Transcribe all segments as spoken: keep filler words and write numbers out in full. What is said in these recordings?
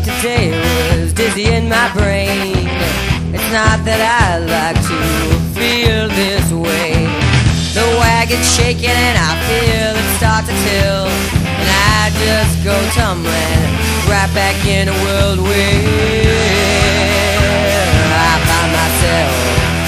today was dizzy in my brain. It's not that I like to feel this way. The wagon's shaking and I feel it start to tilt, and I just go tumbling right back in a world where I find myself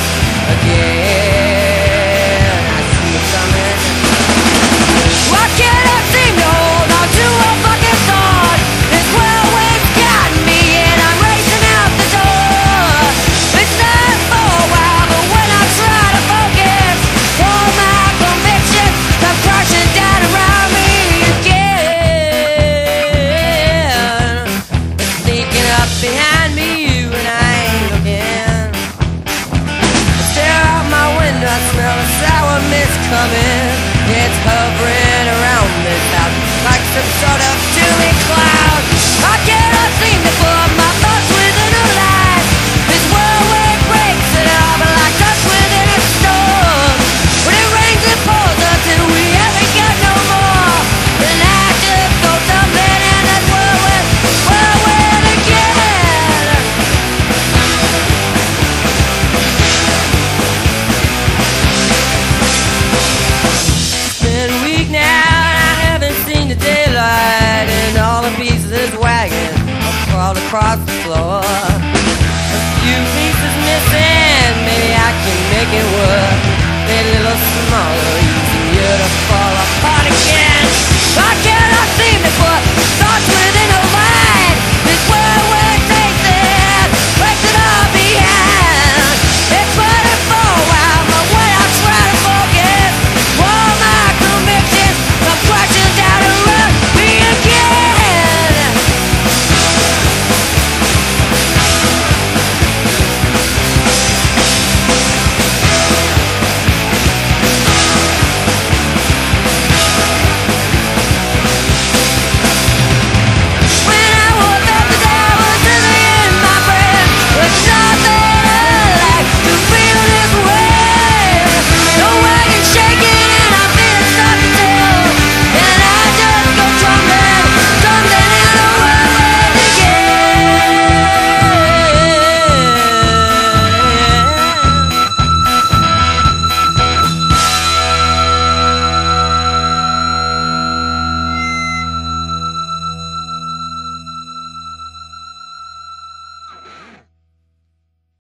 again. I see it coming. Why can't I seem to hold on to a fucking thought? This whirlwind's got me and I'm racing out the door. It's not for a while, but when I try to focus, all my convictions come crashing down around me again. It's sneaking up behind me, you and I ain't looking. I stare out my window, I smell the sour mist coming. It's hovering around this house like some sort of dooming cloud. I cannot seem to put my thoughts within a line. This whirlwind breaks it up like dust within a storm. When it rains it pours until we haven't got no more. And I just go tumbling in that whirlwind, whirlwind again. It's been a week now and I haven't seen the daylight, and all the pieces of this wagon have crawled across the floor. A few pieces missing, maybe I can make it work. Made a little smaller, easier to fall apart again. I